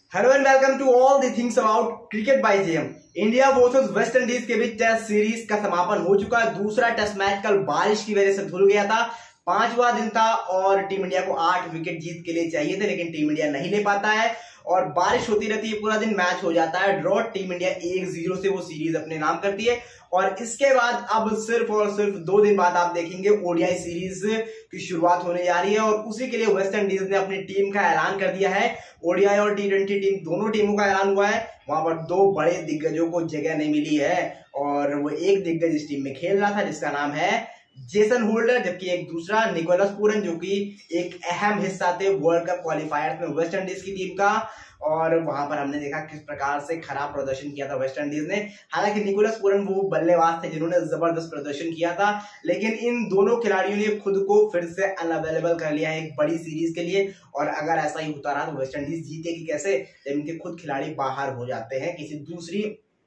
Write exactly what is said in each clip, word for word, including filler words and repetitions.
Hello and welcome to all the things about cricket by JM. India versus West Indies के बीच test series का समापन हो चुका है। दूसरा टेस्ट मैच कल बारिश की वजह से धुल गया था। पांचवा दिन था और टीम इंडिया को आठ विकेट जीत के लिए चाहिए थे, लेकिन टीम इंडिया नहीं ले पाता है और बारिश होती रहती है, पूरा दिन मैच हो जाता है ड्रॉ। टीम इंडिया एक जीरो से वो सीरीज अपने नाम करती है और इसके बाद अब सिर्फ और सिर्फ दो दिन बाद आप देखेंगे ओडीआई सीरीज की शुरुआत होने जा रही है और उसी के लिए वेस्ट इंडीज ने अपनी टीम का ऐलान कर दिया है। ओडीआई और टी ट्वेंटी टीम दोनों टीमों का ऐलान हुआ है। वहां पर दो बड़े दिग्गजों को जगह नहीं मिली है और वो एक दिग्गज इस टीम में खेल रहा था जिसका नाम है जेसन होल्डर, जबकि एक दूसरा निकोलस पूरन जो कि एक अहम हिस्सा थे वर्ल्ड कप क्वालिफायर्स में वेस्ट इंडीज की टीम का। और वहां पर हमने देखा किस प्रकार से खराब प्रदर्शन किया था वेस्ट इंडीज ने। हालांकि निकोलस पूरन वो बल्लेबाज थे जिन्होंने जबरदस्त प्रदर्शन किया था, लेकिन इन दोनों खिलाड़ियों ने खुद को फिर से अनअवेलेबल कर लिया है एक बड़ी सीरीज के लिए। और अगर ऐसा ही होता रहा तो वेस्ट इंडीज जीतेगी कैसे जब इनके खुद खिलाड़ी बाहर हो जाते हैं, किसी दूसरी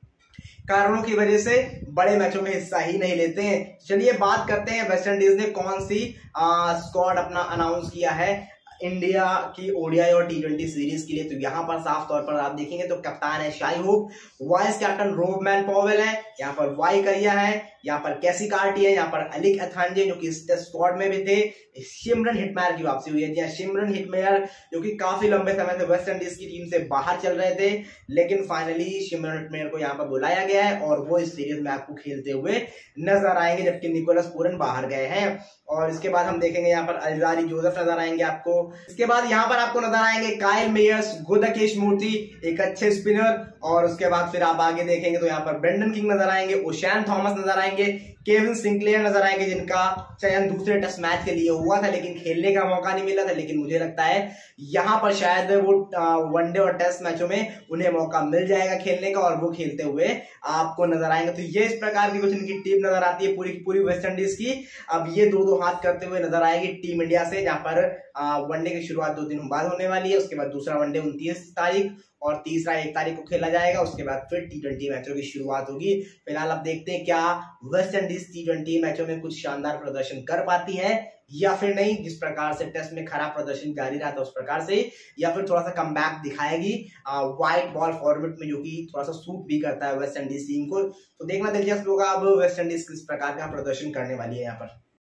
कारणों की वजह से बड़े मैचों में हिस्सा ही नहीं लेते हैं। चलिए बात करते हैं वेस्ट इंडीज ने कौन सी स्क्वाड अपना अनाउंस किया है इंडिया की ओडीआई और टी ट्वेंटी सीरीज के लिए। तो यहाँ पर साफ तौर पर आप देखेंगे तो कप्तान है Shai Hope, vice captain Rovman Powell है, यहाँ पर वाई करिया है, यहाँ पर कैसी कार्टी है, यहाँ पर अलिक अथांजे जो कि इस टेस्ट स्क्वाड में भी थे। शिमरन हिटमेयर की वापसी हुई है। शिमरन हिटमेयर जो कि काफी लंबे समय से वेस्ट इंडीज की टीम से बाहर चल रहे थे, लेकिन फाइनली शिमरन हिटमेयर को यहाँ पर बुलाया गया है और वो इस सीरीज में आपको खेलते हुए नजर आएंगे, जबकि निकोलस पूरन बाहर गए हैं। और इसके बाद हम देखेंगे यहाँ पर अल्जारी जोसेफ नजर आएंगे आपको। इसके बाद यहाँ पर आपको नजर आएंगे काइल मेयर्स, गुरदाकेश मूर्ति एक अच्छे स्पिनर। और उसके बाद फिर आप आगे देखेंगे तो यहाँ पर ब्रेंडन किंग नजर आएंगे, ओशैन थॉमस नजर आएंगे, केविन सिंक्लेयर नजर आएंगे जिनका चयन दूसरे टेस्ट मैच के लिए हुआ था लेकिन खेलने का मौका नहीं मिला था। लेकिन मुझे लगता है यहाँ पर शायद वो वनडे और टेस्ट मैचों में उन्हें मौका मिल जाएगा खेलने का और वो खेलते हुए आपको नजर आएंगे। तो ये इस प्रकार की कुछ इनकी टीम नजर आती है पूरी पूरी वेस्ट इंडीज की। अब ये दो दो हाथ करते हुए नजर आएगी टीम इंडिया से, जहां पर वनडे की शुरुआत दो दिन बाद होने वाली है। उसके बाद दूसरा वनडे उनतीस तारीख और तीसरा एक तारीख को खेला जाएगा। उसके बाद फिर टी ट्वेंटी मैचों की शुरुआत होगी। फिलहाल अब देखते हैं क्या वेस्ट इंडीज टी ट्वेंटी मैचों में कुछ शानदार प्रदर्शन कर पाती है या फिर नहीं, जिस प्रकार से टेस्ट में खराब प्रदर्शन जारी रहा था उस प्रकार से, या फिर थोड़ा सा कमबैक दिखाएगी व्हाइट बॉल फॉर्मेट में जो कि थोड़ा सा सूट भी करता है वेस्ट इंडीज टीम को। तो देखना दिलचस्प होगा अब वेस्ट इंडीज किस प्रकार का प्रदर्शन करने वाली है यहाँ पर।